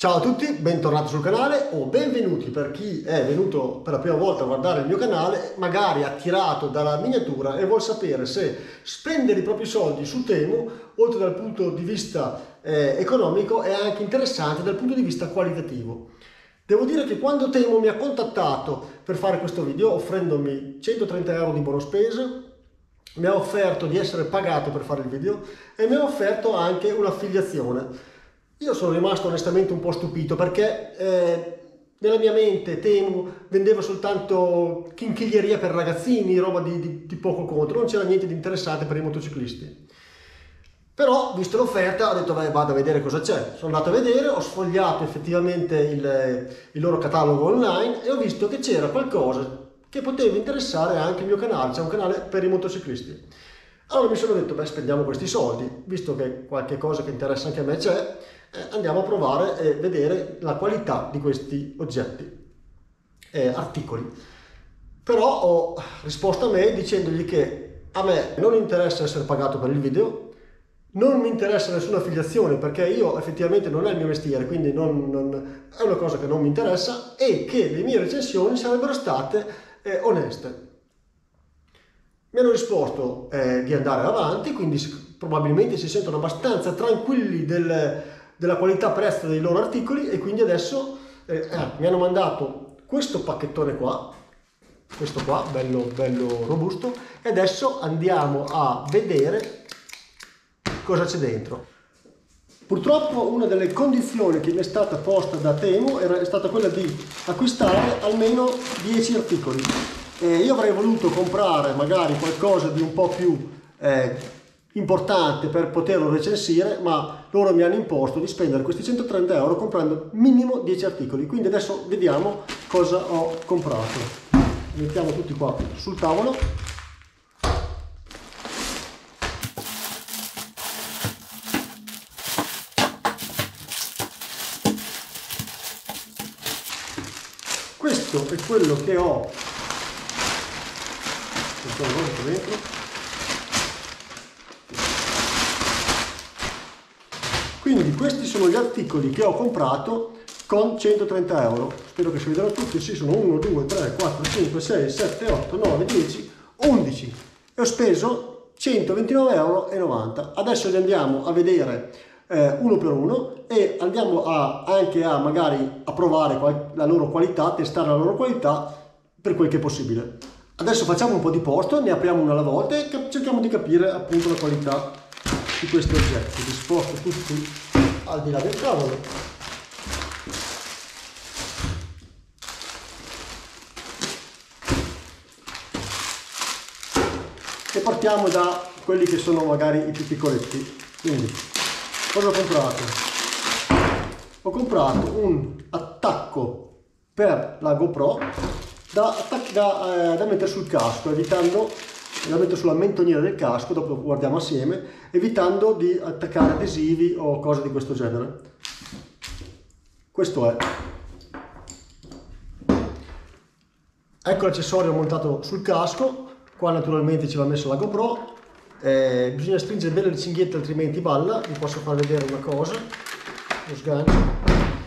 Ciao a tutti, bentornati sul canale o benvenuti per chi è venuto per la prima volta a guardare il mio canale, magari attirato dalla miniatura e vuol sapere se spendere i propri soldi su Temu, oltre dal punto di vista economico, è anche interessante dal punto di vista qualitativo. Devo dire che quando Temu mi ha contattato per fare questo video, offrendomi 130 euro di buono spesa, mi ha offerto di essere pagato per fare il video e mi ha offerto anche un'affiliazione. Io sono rimasto onestamente un po' stupito perché nella mia mente Temu vendeva soltanto chinchiglieria per ragazzini, roba di poco conto, non c'era niente di interessante per i motociclisti. Però, visto l'offerta, ho detto vado a vedere cosa c'è. Sono andato a vedere, ho sfogliato effettivamente il loro catalogo online e ho visto che c'era qualcosa che poteva interessare anche il mio canale, c'è un canale per i motociclisti. Allora mi sono detto, spendiamo questi soldi, visto che qualche cosa che interessa anche a me c'è, andiamo a provare e vedere la qualità di questi oggetti, articoli. Però ho risposto a me dicendogli che a me non interessa essere pagato per il video, non mi interessa nessuna affiliazione perché io effettivamente non è il mio mestiere, quindi è una cosa che non mi interessa, e che le mie recensioni sarebbero state oneste. Mi hanno risposto di andare avanti, quindi probabilmente si sentono abbastanza tranquilli della qualità prezzo dei loro articoli, e quindi adesso mi hanno mandato questo pacchettone qua, questo qua, bello robusto, e adesso andiamo a vedere cosa c'è dentro. Purtroppo una delle condizioni che mi è stata posta da Temu è stata quella di acquistare almeno 10 articoli. Io avrei voluto comprare magari qualcosa di un po' più importante per poterlo recensire, ma loro mi hanno imposto di spendere questi 130 euro comprando minimo 10 articoli. Quindi adesso vediamo cosa ho comprato. Mettiamo tutti qua sul tavolo. Questo è quello che ho dentro. Quindi questi sono gli articoli che ho comprato con 130 euro. Spero che si vedano tutti. Sì, sono 1, 2, 3, 4, 5, 6, 7, 8, 9, 10, 11 e ho speso 129,90 euro. Adesso li andiamo a vedere uno per uno e andiamo anche a magari a provare la loro qualità, testare la loro qualità per quel che è possibile. Adesso facciamo un po' di posto, ne apriamo una alla volta e cerchiamo di capire appunto la qualità di questi oggetti. Li sposto tutti al di là del tavolo. E partiamo da quelli che sono magari i più piccoletti. Quindi, cosa ho comprato? Ho comprato un attacco per la GoPro da mettere sul casco, evitando da mettere sulla mentoniera del casco, dopo guardiamo assieme, evitando di attaccare adesivi o cose di questo genere. Questo è. Ecco l'accessorio montato sul casco. Qua naturalmente ci va messo la GoPro. Bisogna stringere bene le cinghiette, altrimenti balla. Vi posso far vedere una cosa, lo sgancio.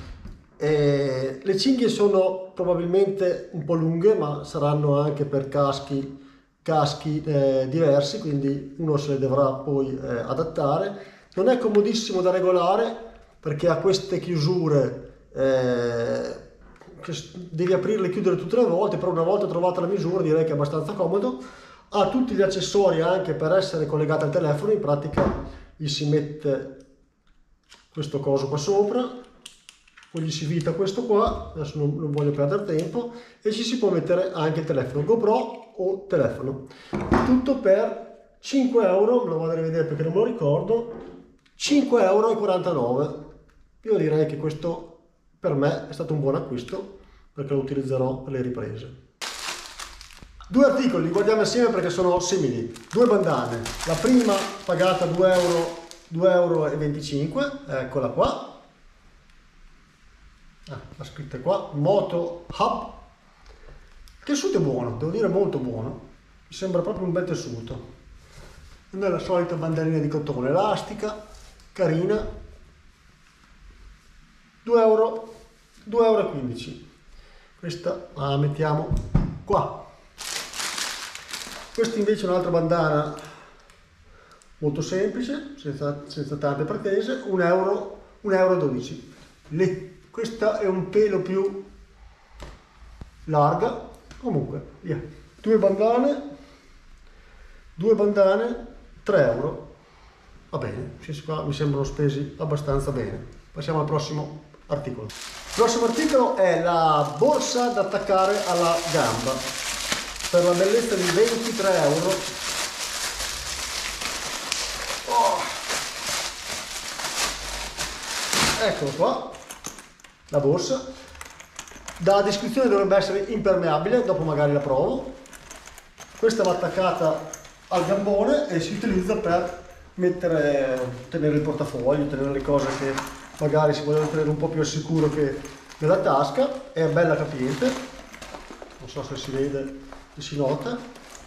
Le cinghie sono probabilmente un po' lunghe, ma saranno anche per caschi diversi, che uno se le dovrà poi adattare. Non è comodissimo da regolare perché ha queste chiusure che devi aprirle e chiudere tutte le volte, però una volta trovata la misura direi che è abbastanza comodo. Ha tutti gli accessori anche per essere collegati al telefono. In pratica gli si mette questo coso qua sopra, poi gli si vita questo qua, adesso non voglio perdere tempo, e ci si può mettere anche il telefono, GoPro o telefono. Tutto per 5 euro, me lo vado a rivedere perché non me lo ricordo, 5,49 euro. Io direi che questo per me è stato un buon acquisto perché lo utilizzerò per le riprese. Due articoli, li guardiamo assieme perché sono simili. Due bandane, la prima pagata 2,25 euro, eccola qua. La scritta qua, Moto Hub. Il tessuto è buono, devo dire molto buono, mi sembra proprio un bel tessuto. Non è la solita banderina di cotone, elastica, carina. 2 euro e 15. Questa la mettiamo qua. Questa invece è un'altra bandana molto semplice, senza tante pretese, 1,12 euro. Questa è un pelo più larga, comunque via. Due bandane, 3 euro. Va bene, qua mi sembrano spesi abbastanza bene. Passiamo al prossimo articolo. Il prossimo articolo è la borsa da attaccare alla gamba per la bellezza di 23 euro. Oh. Eccolo qua, la borsa. Dalla descrizione dovrebbe essere impermeabile, dopo magari la provo. Questa va attaccata al gambone e si utilizza per tenere il portafoglio, tenere le cose che magari si vogliono tenere un po' più al sicuro che nella tasca. È bella capiente, non so se si vede, se si nota.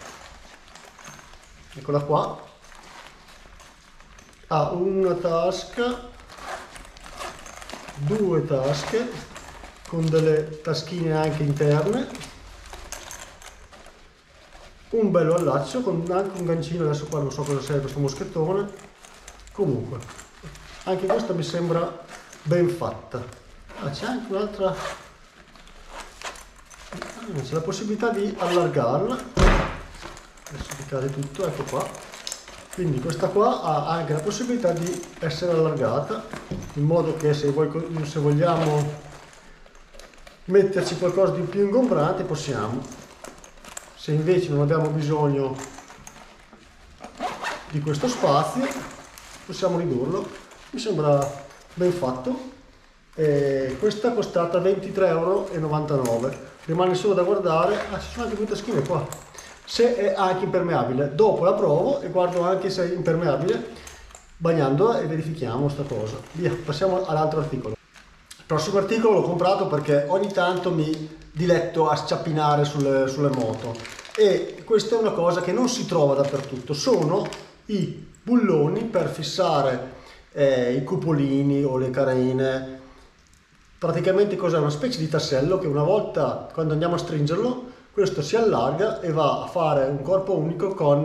Eccola qua. Ha una tasca, due tasche con delle taschine anche interne, un bello allaccio con anche un gancino. Adesso qua non so cosa sia questo moschettone, comunque anche questa mi sembra ben fatta. C'è anche un'altra, c'è la possibilità di allargarla, adesso ti cade tutto, ecco qua. Quindi questa qua ha anche la possibilità di essere allargata, in modo che se vogliamo metterci qualcosa di più ingombrante possiamo. Se invece non abbiamo bisogno di questo spazio possiamo ridurlo. Mi sembra ben fatto. Questa è costata 23,99 euro. Rimane solo da guardare, ci sono anche due taschine qua, se è anche impermeabile. Dopo la provo e guardo anche se è impermeabile bagnandola e verifichiamo sta cosa. Via, passiamo all'altro articolo. Il prossimo articolo l'ho comprato perché ogni tanto mi diletto a sciappinare sulle moto, e questa è una cosa che non si trova dappertutto. Sono i bulloni per fissare i cupolini o le carene. Praticamente cos'è? Una specie di tassello che una volta, quando andiamo a stringerlo, questo si allarga e va a fare un corpo unico con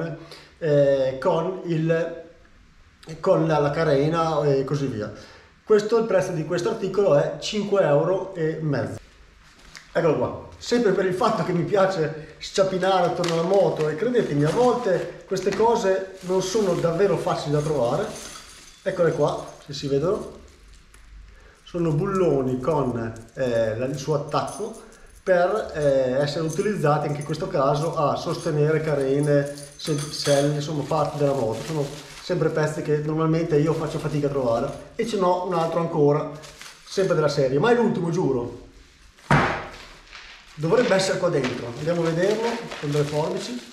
la carena e così via. Il prezzo di questo articolo è 5,5 euro. Eccolo qua, sempre per il fatto che mi piace sciappinare attorno alla moto, e credetemi, a volte queste cose non sono davvero facili da trovare. Eccole qua, se si vedono, sono bulloni con il suo attacco per essere utilizzati anche in questo caso a sostenere carene, selle, insomma parti della moto. Sono sempre pezzi che normalmente io faccio fatica a trovare, e ce n'ho un altro ancora, sempre della serie, ma è l'ultimo, giuro. Dovrebbe essere qua dentro, andiamo a vederlo con delle forbici.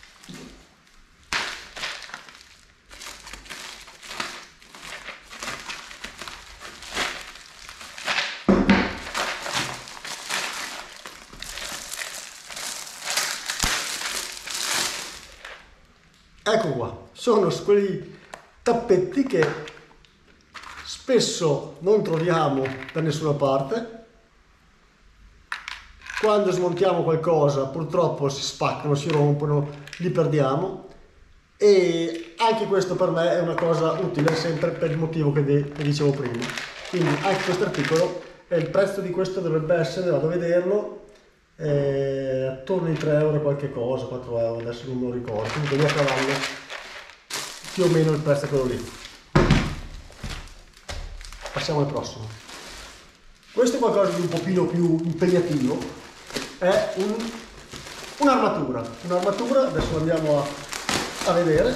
Ecco qua, sono quei tappetti che spesso non troviamo da nessuna parte. Quando smontiamo qualcosa purtroppo si spaccano, si rompono, li perdiamo, e anche questo per me è una cosa utile, sempre per il motivo che dicevo prima. Quindi anche questo articolo, il prezzo di questo dovrebbe essere, vado a vederlo, attorno ai 3 euro qualche cosa, 4 euro, adesso non me lo ricordo, quindi devo cavallo più o meno il prezzo è quello lì. Passiamo al prossimo. Questo è qualcosa di un pochino più impegnativo, è un'armatura, adesso andiamo a vedere.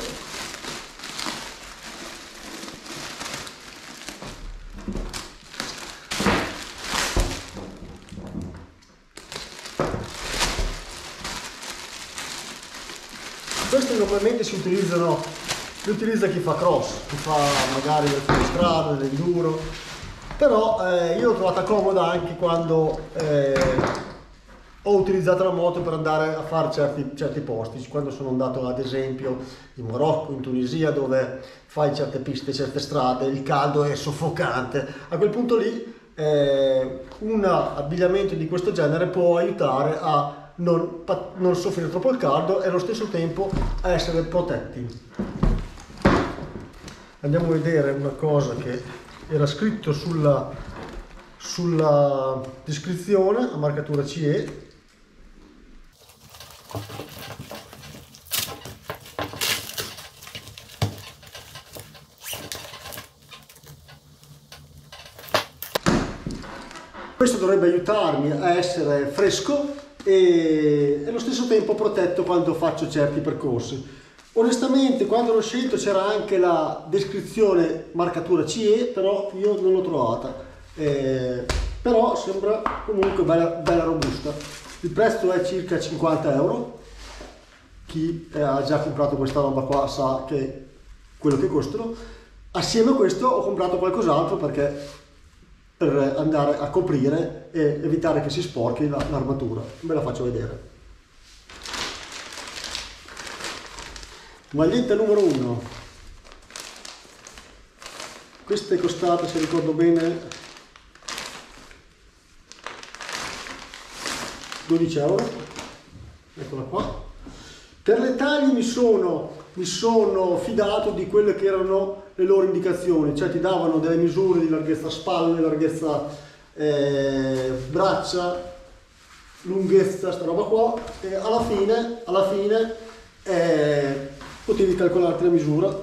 Queste normalmente li utilizza chi fa cross, chi fa magari del fuoristrada, dell'enduro, però io l'ho trovata comoda anche quando ho utilizzato la moto per andare a fare certi posti, quando sono andato ad esempio in Marocco, in Tunisia, dove fai certe piste, certe strade, il caldo è soffocante. A quel punto lì un abbigliamento di questo genere può aiutare a non soffrire troppo il caldo e allo stesso tempo a essere protetti. Andiamo a vedere una cosa che era scritto sulla descrizione a marcatura CE. Questo dovrebbe aiutarmi a essere fresco e allo stesso tempo protetto quando faccio certi percorsi. Onestamente, quando l'ho scelto c'era anche la descrizione marcatura CE, però io non l'ho trovata. Però sembra comunque bella robusta. Il prezzo è circa 50 euro. Chi ha già comprato questa roba qua sa che quello che costano. Assieme a questo ho comprato qualcos'altro per andare a coprire e evitare che si sporchi l'armatura. Ve la faccio vedere. Maglietta numero 1. Questa è costata, se ricordo bene, 12 euro. Eccola qua. Per le taglie mi sono fidato di quelle che erano le loro indicazioni, cioè ti davano delle misure di larghezza spalle, larghezza braccia, lunghezza, sta roba qua, e alla fine potevi calcolarti la misura.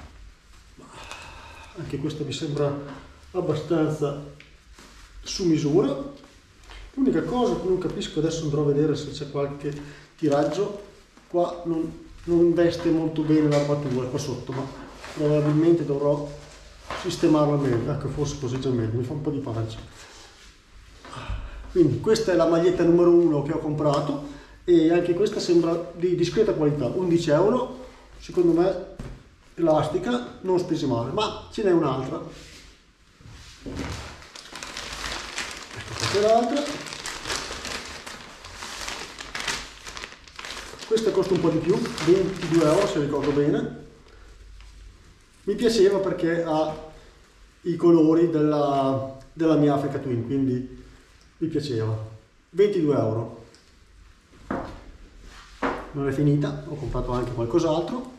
Anche questa mi sembra abbastanza su misura. L'unica cosa che non capisco, adesso andrò a vedere se c'è qualche tiraggio, qua non veste molto bene l'armatura qua sotto, ma probabilmente dovrò sistemarla meglio. Ecco, forse così già meglio, mi fa un po' di pancia. Quindi questa è la maglietta numero 1 che ho comprato e anche questa sembra di discreta qualità, 11 euro, secondo me elastica, non spesi male, ma ce n'è un'altra. Ecco, questa è l'altra. Questa costa un po' di più, 22 euro se ricordo bene. Mi piaceva perché ha i colori della mia Africa Twin, quindi mi piaceva. 22 euro. Non è finita, ho comprato anche qualcos'altro.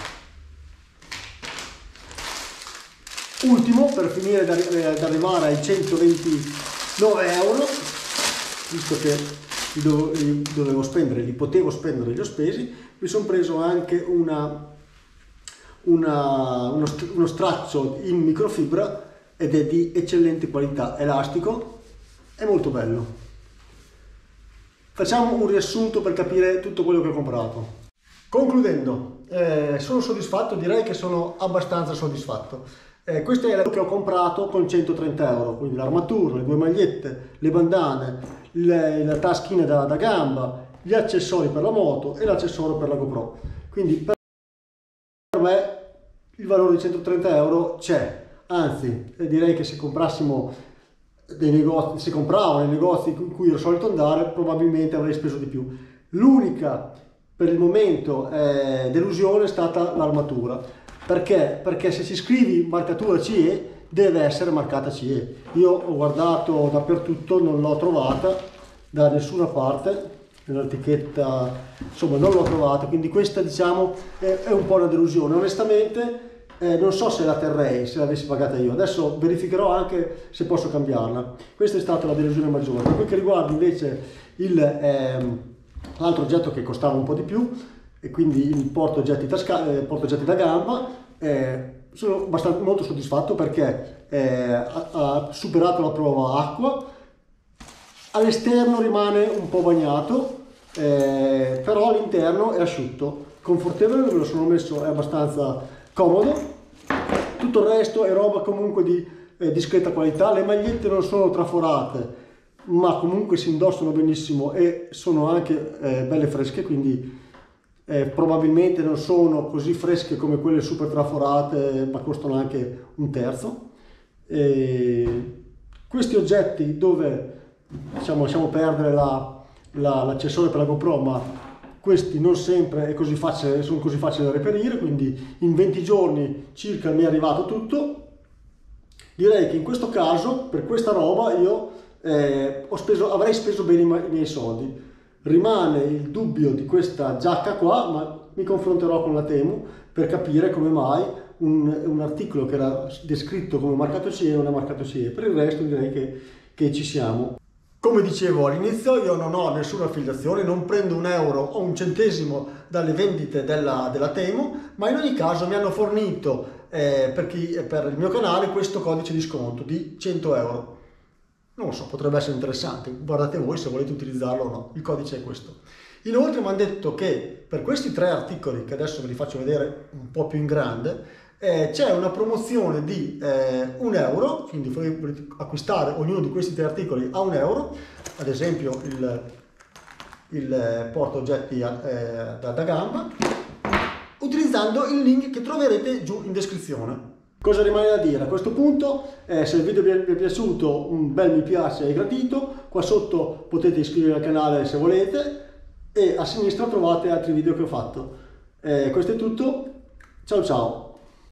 Ultimo, per finire ad arrivare ai 129 euro, visto che li dovevo spendere, li potevo spendere, li ho spesi, mi sono preso anche uno straccio in microfibra ed è di eccellente qualità, elastico, è molto bello. Facciamo un riassunto per capire tutto quello che ho comprato. Concludendo, sono soddisfatto, direi che sono abbastanza soddisfatto. Questo è quello che ho comprato con 130 euro, quindi l'armatura, le due magliette, le bandane, la taschina da gamba, gli accessori per la moto e l'accessorio per la GoPro. Quindi per me il valore di 130 euro c'è, anzi direi che se compravo nei negozi in cui ero solito andare probabilmente avrei speso di più. L'unica per il momento delusione è stata l'armatura. Perché? Perché se ci scrivi marcatura CE deve essere marcata CE. Io ho guardato dappertutto, non l'ho trovata da nessuna parte, nell'etichetta insomma non l'ho trovata, quindi questa diciamo è un po' una delusione. Onestamente non so se la terrei se l'avessi pagata io, adesso verificherò anche se posso cambiarla. Questa è stata la delusione maggiore. Per quel che riguarda invece l'altro oggetto che costava un po' di più, e quindi il portaoggetti da gamba, sono molto soddisfatto perché ha superato la prova acqua, all'esterno rimane un po' bagnato, però all'interno è asciutto, confortevole, me lo sono messo, è abbastanza comodo. Tutto il resto è roba comunque di discreta qualità, le magliette non sono traforate ma comunque si indossano benissimo e sono anche belle fresche, quindi probabilmente non sono così fresche come quelle super traforate, ma costano anche un terzo. Questi oggetti dove lasciamo perdere l'accessorio per la GoPro, ma questi non sempre sono così facili da reperire, quindi in 20 giorni circa mi è arrivato tutto. direi che in questo caso, per questa roba, io avrei speso bene i miei soldi. Rimane il dubbio di questa giacca qua, ma mi confronterò con la Temu per capire come mai un articolo che era descritto come marcato CE non è marcato CE. Per il resto direi che ci siamo. Come dicevo all'inizio, io non ho nessuna affiliazione, non prendo un euro o un centesimo dalle vendite della Temu, ma in ogni caso mi hanno fornito per il mio canale questo codice di sconto di 100 euro. Non lo so, potrebbe essere interessante, guardate voi se volete utilizzarlo o no, il codice è questo. Inoltre mi hanno detto che per questi 3 articoli, che adesso ve li faccio vedere un po' più in grande, c'è una promozione di 1 euro, quindi volete acquistare ognuno di questi 3 articoli a 1 euro, ad esempio il porta oggetti da gamba, utilizzando il link che troverete giù in descrizione. Cosa rimane da dire? A questo punto, se il video vi è piaciuto, un bel mi piace è gradito, qua sotto potete iscrivervi al canale se volete e a sinistra trovate altri video che ho fatto. Questo è tutto, ciao ciao!